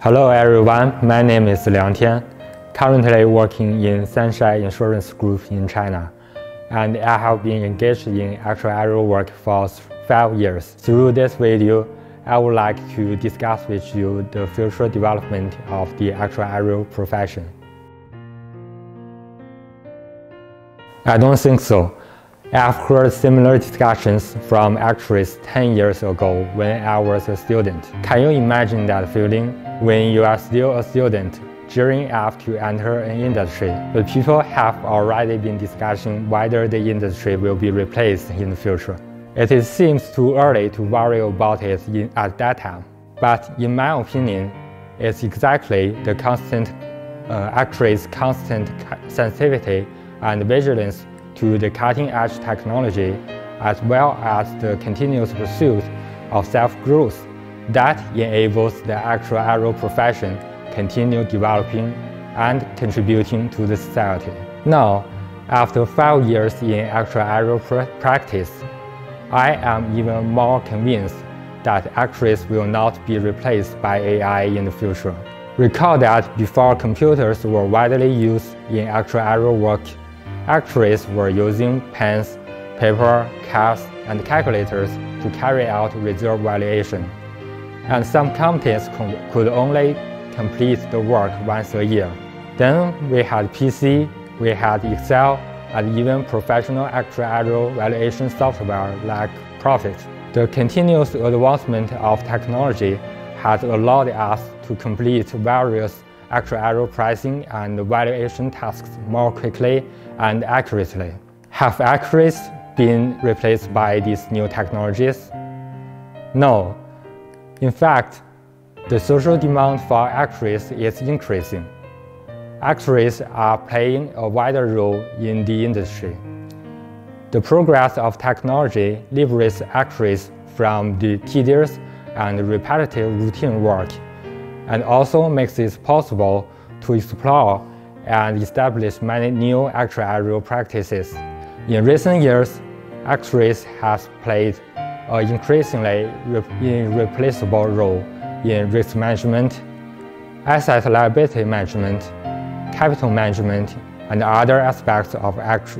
Hello everyone, my name is Liang Tian, currently working in Sunshine Insurance Group in China, and I have been engaged in actuarial work for 5 years. Through this video, I would like to discuss with you the future development of the actuarial profession. I don't think so. I've heard similar discussions from actuaries 10 years ago when I was a student. Can you imagine that feeling when you are still a student, gearing up to enter an industry, but people have already been discussing whether the industry will be replaced in the future? It seems too early to worry about it at that time. But in my opinion, it's exactly the actuaries' constant sensitivity and vigilance to the cutting-edge technology, as well as the continuous pursuit of self-growth that enables the actuarial profession continue developing and contributing to the society. Now, after 5 years in actuarial practice, I am even more convinced that actuaries will not be replaced by AI in the future. Recall that before computers were widely used in actuarial work, actuaries were using pens, paper, cards, and calculators to carry out reserve valuation. And some companies could only complete the work once a year. Then we had PC, we had Excel, and even professional actuarial valuation software like Profit. The continuous advancement of technology has allowed us to complete various actuarial pricing and valuation tasks more quickly and accurately. Have actuaries been replaced by these new technologies? No. In fact, the social demand for actuaries is increasing. Actuaries are playing a wider role in the industry. The progress of technology liberates actuaries from the tedious and repetitive routine work, and also makes it possible to explore and establish many new actuarial practices. In recent years, actuaries have played an increasingly irreplaceable role in risk management, asset liability management, capital management, and other aspects of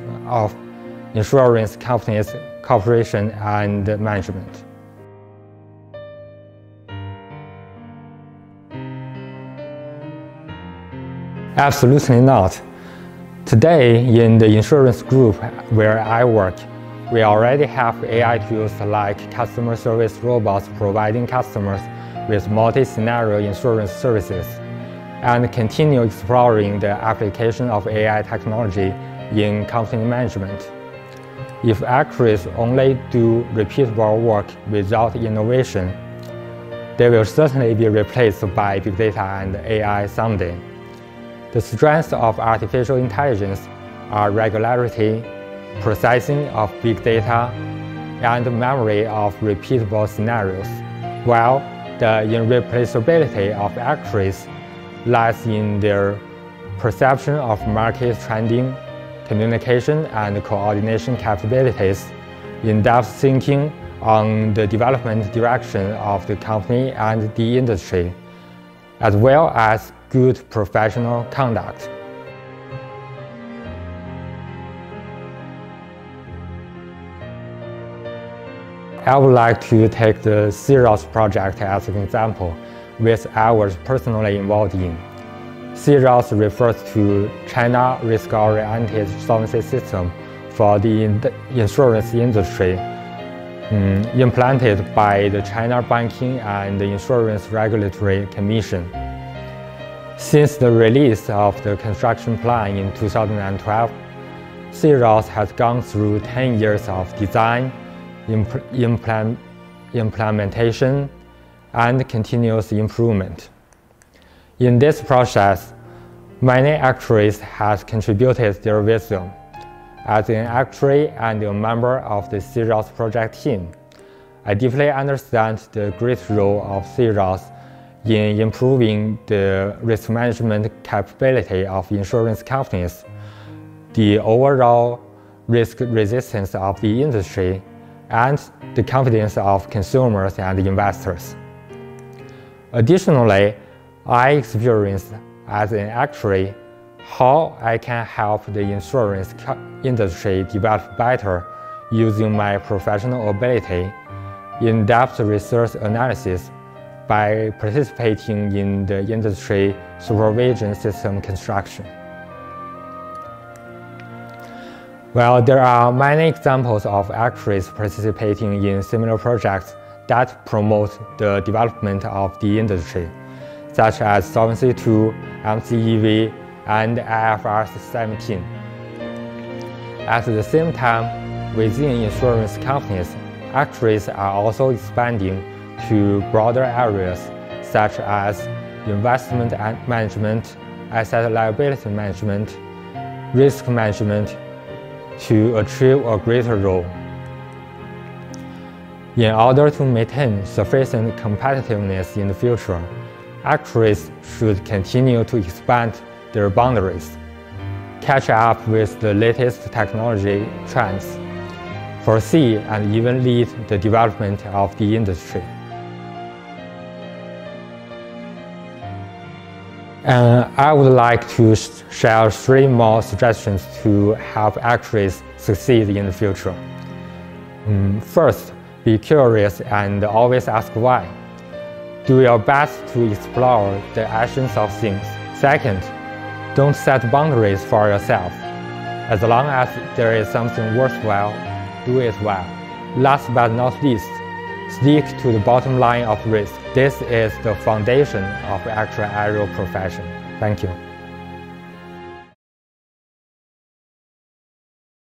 insurance companies' cooperation and management. Absolutely not. Today, in the insurance group where I work, we already have AI tools like customer service robots providing customers with multi-scenario insurance services, and continue exploring the application of AI technology in company management. If actuaries only do repeatable work without innovation, they will certainly be replaced by big data and AI someday. The strengths of artificial intelligence are regularity, processing of big data, and memory of repeatable scenarios, while the irreplaceability of actuaries lies in their perception of market trending, communication and coordination capabilities, in-depth thinking on the development direction of the company and the industry, as well as good professional conduct. I would like to take the C-ROSS project as an example, which I was personally involved in. C-ROSS refers to China Risk-Oriented Solvency System for the insurance industry, implemented by the China Banking and Insurance Regulatory Commission. Since the release of the construction plan in 2012, C-ROSS has gone through 10 years of design, implementation, and continuous improvement. In this process, many actuaries have contributed their wisdom. As an actuary and a member of the C-ROSS project team, I deeply understand the great role of C-ROSS in improving the risk management capability of insurance companies, the overall risk resistance of the industry, and the confidence of consumers and investors. Additionally, I experienced as an actuary how I can help the insurance industry develop better using my professional ability, in-depth research analysis, by participating in the industry supervision system construction. Well, there are many examples of actuaries participating in similar projects that promote the development of the industry, such as Solvency II, MCEV, and IFRS 17. At the same time, within insurance companies, actuaries are also expanding to broader areas such as investment management, asset liability management, risk management to achieve a greater role. In order to maintain sufficient competitiveness in the future, actuaries should continue to expand their boundaries, catch up with the latest technology trends, foresee and even lead the development of the industry. I would like to share 3 more suggestions to help actuaries succeed in the future. First, be curious and always ask why. Do your best to explore the essence of things. Second, don't set boundaries for yourself. As long as there is something worthwhile, do it well. Last but not least, stick to the bottom line of risk. This is the foundation of the actuarial profession. Thank you.